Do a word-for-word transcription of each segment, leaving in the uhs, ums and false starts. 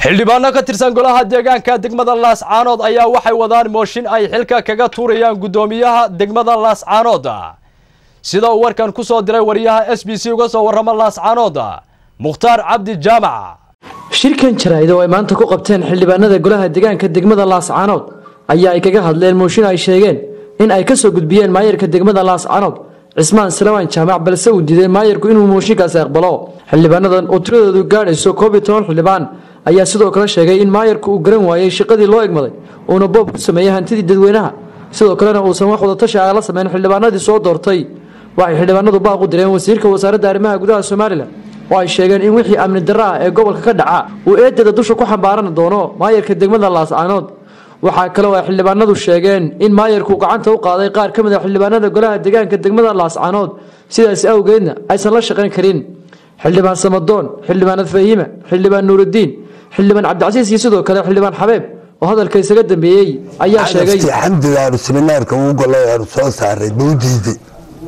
xildhibaano ka tirsan golaha deegaanka degmada Laascaanood ayaa waxay wadaan mooshin ay xilka kaga tuurayaan gudoomiyaha degmada Laascaanood sida uu warkan ku soo diray wariyaha S B C uga soo warrama Laascaanood Mukhtaar Cabdi Jaamac shirkan jaraa'id oo ay maanta ku qabteen xildhibaanada golaha deegaanka degmada Laascaanood ayaa ay kaga hadleen mooshin ay sheegeen in ay ka soo gudbiyeen maayirka degmada Laascaanood Cismaan Salawaan Jaamac balse uu diiday maayirku inuu mooshinkaas aqbalo xildhibaanadan oo tiradoodu gaadhayso koob iyo toban xildhibaan ayaa sidoo kale sheegay in maayirku uu garan waayay shaqadii loo egmaday oo boob ku sameeyay hantidii dadweynaha sidoo kalena uu san wax wada tashi ah la sameeyay xildhibaanadii soo doortay waxay xildhibaanadu baaq u direen wasiirka wasaaradda arrimaha gudaha Soomaaliland oo ay sheegeen in wixii amni darro ah ee gobolka ka dhaca uu eedada dusha ku xambaaran doono maayirka degmada Laascaanood waxa kale oo ay xildhibaanadu sheegeen in maayirku gacanta u qaaday qaar ka mid ah xildhibaanada golaha deegaanka degmada Laascaanood sidaas awgeedna aysan la shaqayn karin xildhibaan Samadoon xildhibaan Fahiima xildhibaan Nuurudiin xildhibaan Cabdicasiis iyo sidoo kale xildhibaan Xabeeb oo hadalka isaga dambeeyay ayaa sheegay alxamdulillah seminaarka uu galay oo soo saaray buudiiday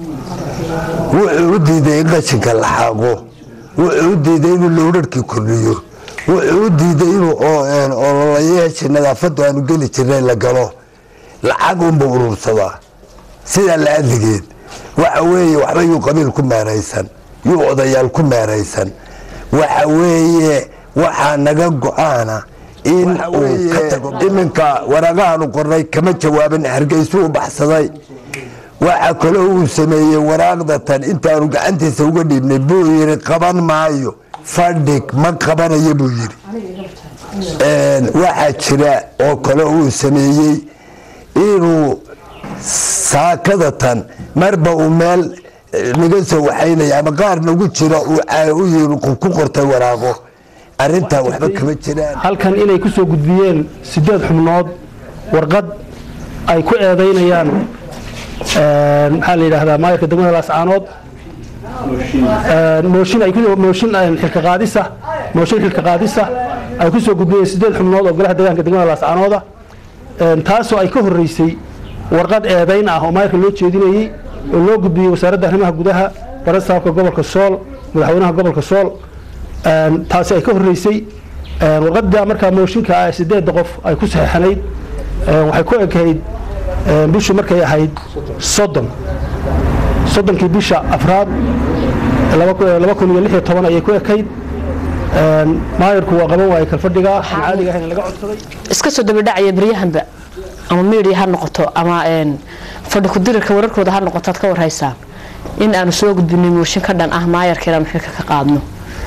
wuxuu diiday qashinka la xaqo wuxuu diiday inuu lowrarkii kordhiyo wuxuu diiday inuu oo la yeesho nadaafadda aanu geli jirnay la galo lacag un buu urursadaa sida la adligeed waxa weeye waxba uu qabiil ku meeraysan yuu odayaal ku meeraysan waxa weeye waxa naga go'aana in uu ka tago iminka waraqahan qornay kama jawaabin Hargeysa u baxsaday waxa kale uu sameeyay waraaqdatan intaanu gacantiisa uga dhibnay buu yiri qaban maayo fadhig ma qabanayo buu yiri een waxa jira oo kale uu sameeyay inuu saakadatan marba uu meel naga soo waxaynaya ama qaar nagu jira uu yiri ku qortay waraaqo arinta waxba kama jiraan halkan inay ku soo gudbiyeen sideed xubnood warqad ay ku eedeynayaan een waxa la yiraahdaa maayirka degmada Laascaanood een mooshin ay ku mooshin xilka qaadisa mooshin xilka qaadisa ay ku soo gudbiyeen sideed xubnood oo golaha deegaanka degmada Laascaanood een taasoo ay ka horeysay warqad eedeyn ah oo maayirka loo jeedinayay oo loo gudbiyay wasaaradda arrimaha gudaha barasaabka gobolka Sool madaxweynaha gobolka Sool een taasi ay ka horeysay een warqadda marka mooshinka ah sideed qof ay ku saxeexanayd een waxay ku ekeyd bishu markay ahayd soddon soddonkii bisha afraad laba kun iyo lix iyo toban ayay ku ekeyd een maayirku waa qaban waayay kalfadhiga caadiga ah in laga codsaday iska soo daba dhacay bariyahanba ama media ha noqoto ama een fadhi ku dirka wararkooda ha noqoto ka warhaysaa in aanu soo gudbinay mooshin ka dhan ah maayirkeena xilka ka qaadno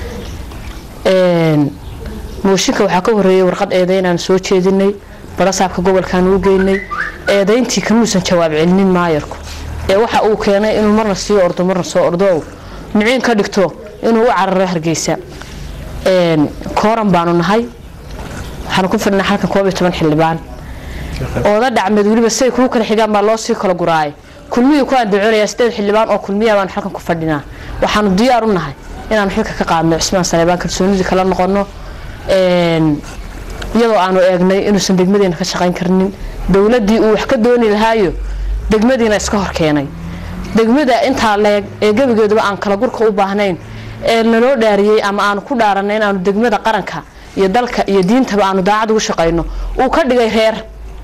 een mooshinka waxa ka horeeyay warqad eedeyn aan soo jeedinay barasaabka gobolkan uu geynay eedeyntii kamuusan jawaab celinin maayirku ee waxa uu keenay inuu marna sii ordo marna soo ordo nicin ka dhigto inuu u cararo Hargeysa een kooran baanu nahay waxaan ku fadhinaa halkan koob iyo toban xildhibaan oo da dhacmad waliba say ku kala xigaan ma loo sii kala guraay kulmiye ku andacoonaya sideed xildhibaan oo kulmiye baan halkan ku fadhinaa waxaan diyaar u nahay inaan xilka ka qaadno Cismaan Salawaan kalsoonidii kala noqono een iyadoo aanu eegnay inuu san degmadeena ka shaqayn karnin dawladii uu wax ka dooni lahaayo degmadeena iska hor keenay degmada inta leeg ee gabigeeduba aan kala gurka u baahnayn ee naloo dhaariyay ama aan ku dhaaranay in aanu degmada qaranka iyo dalka iyo diintaba aanu daacad ugu shaqayno uu ka dhigay reer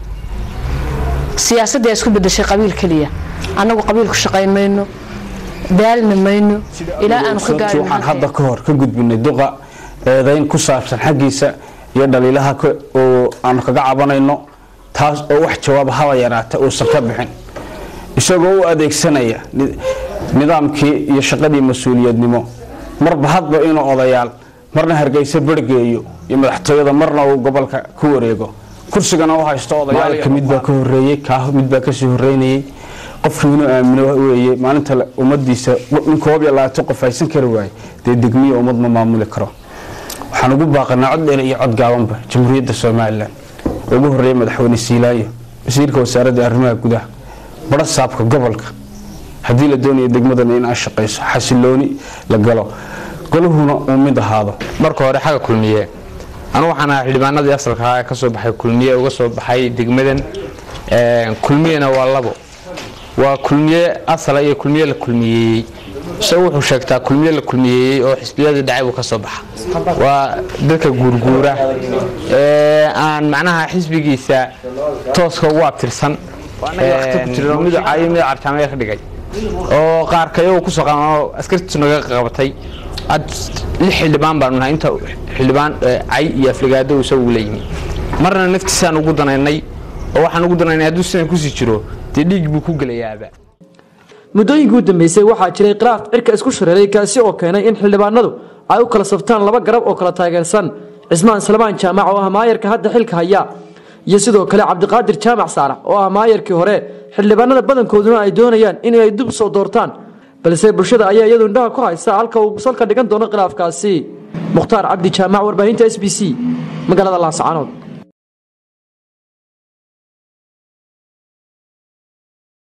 siyaasadda isku bedeshay qabiil kaliya anagu qabiil ku shaqaynayno daalna mayno ilaa aan ka gaarno waxaan hadda ka hor ka gudbinay duqa eedayn ku saabsan xaqiisa iyo dhaliilaha oo aan kaga cabanayno taas oo wax jawaab haba yaraata oo ka bixin isagoo u adeegsanaya nidaamkii iyo shaqadii mas'uuliyadnimo marba hadba inuu odayaal marna Hargeysa bargeeyo iyo madaxtooyada marna uu gobolka ku wareego kursigana oo haysto odayaal kamid baa ka horeeyay ka mid baa ka soo horeeyay qofkii inuu aamino weeye maalinta ummadiisa in koob iyo labaatan qof aysan kari waay degmiye ummad ma maamuli karo waxaan ugu baaqnaa cod dheer iyo cod gaabanba jamhuuriyadda Soomaaliland ugu horeeyay madaxweyne Siilaayo wasiirka wasaaradda arrimaha gudaha barasaabka gobolka hadii la doonayo degmadan in ay shaqeyso xasilooni la galo goluhuna uu mid ahaado marka hore xaga kulmiye anu waxaan ahaa xildhibaanadii asalka ah ka soo baxay kulmiye uga soo baxay degmadan ee kulmiyena waa labo waa kulmiye asal iyo kulmiye la kulmiyay isagu wuxuu sheegtaa kulmiye la kulmiyeeyey oo xisbiyada dhacay uu ka soo baxa waa dadka guurguura ee aan macnaha xisbigiisa tooska ugu abtirsan waqti ku jiro mid ay mid artaamay ka dhigay oo qaar kayo ku soo qaano askartu naga qabatay ad lix xildhibaan baan nahay inta xildhibaan ay iyo afligaado uu soo leeyimi marna naftiisaan ugu danaynay oo waxaan ugu danaynay hadduu sidan ku sii jiro dhiig buu ku galayaaba muddooyinkii u dambeysay waxaa jiray khilaaf cirka isku shareeray kaasi oo keenay in xildhibaanadu ay u kala saftaan laba garab oo kala taageersan cismaan salmaan jaamac oo ah maayarka hadda xilka haya iyo sidoo kale cabdiqaadir jaamac saalax oo ah maayarkii hore xildhibaanada badankooduna ay doonayaan inay dib soo doortaan balse bulshada ayaa iyadu indhaha ku haysa halka uu salka dhigan doono khilaafkaasi mukhtaar cabdi jaamac warbaahinta S B C magaalada Laascaanood